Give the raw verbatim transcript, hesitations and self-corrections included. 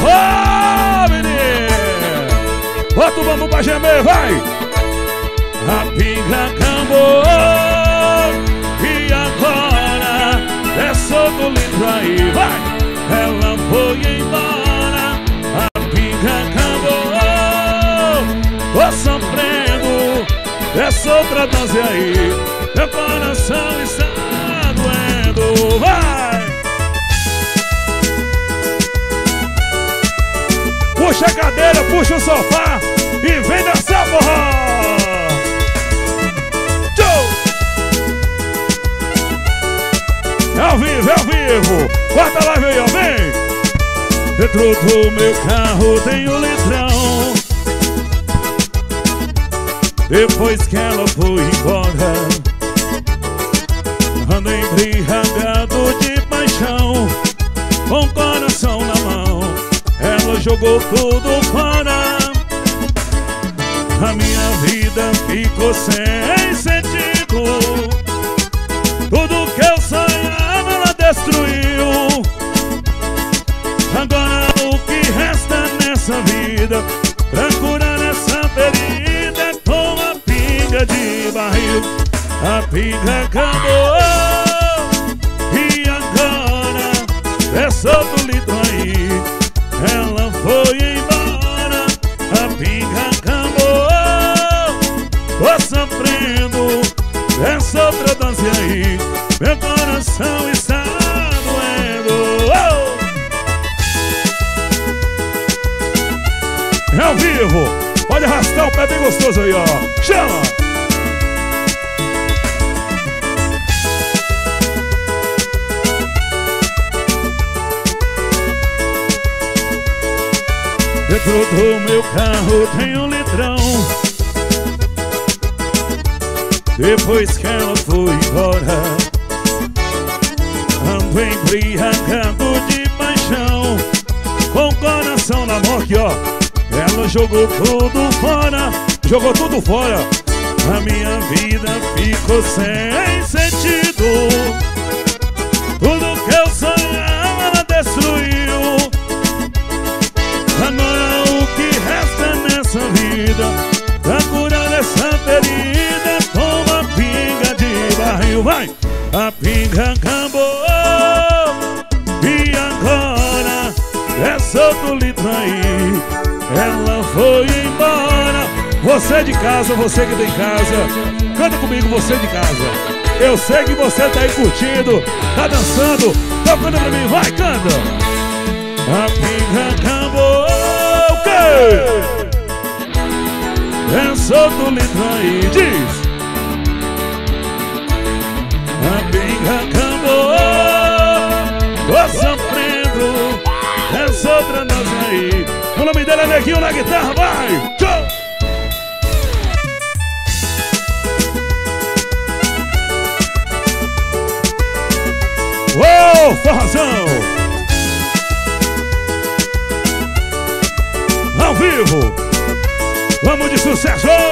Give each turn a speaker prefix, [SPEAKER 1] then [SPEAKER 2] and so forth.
[SPEAKER 1] forró, menino. Bota o bambu pra gemer, vai. A pinga acabou e agora é só do litro aí, vai. Ela foi embora. A pinga acabou. Tô sofrendo essa outra dose aí. Meu coração está doendo, vai. Puxa a cadeira, puxa o sofá e vem dançar forró. Tchau. É ao vivo, é ao vivo. Corta a live aí, ó, vem. Dentro do meu carro tem um litrão. Depois que ela foi embora, ando embriagado de paixão, com o coração na mão. Ela jogou tudo fora. A minha vida ficou sem sentido. Tudo que eu sonhava ela destruiu. Agora o que resta nessa vida, pra curar essa ferida, com a pinga de barril. A pinga acabou e agora é só do litro aí. Ela foi embora. A pinga acabou. Tô sofrendo essa outra dose aí. Meu coração está doendo, oh! É ao vivo. Pode arrastar o pé bem gostoso aí, ó. Chama! Dentro do meu carro tem um litrão. Depois que ela foi embora, ando embriagado de paixão, com o coração na mão aqui, ó. Ela jogou tudo fora, jogou tudo fora. A minha vida ficou sem sentido. Tudo que eu sonhava ela destruiu. Agora o que resta nessa vida, pra curar essa ferida, com a pinga de barril, vai. A pinga acabou e agora é só do litro aí. Ela foi embora. Você de casa, você que tem casa, canta comigo, você de casa. Eu sei que você tá aí curtindo, tá dançando, tocando pra mim, vai, canta. A pinga acabou, o quê? É só do litro aí, diz. A pinga acabou. Tô sofrendo essa outra noite aí. O nome dela é Neguinho na guitarra, vai! Tchau! Uou, forrozão! Ao vivo! Vamos de sucesso!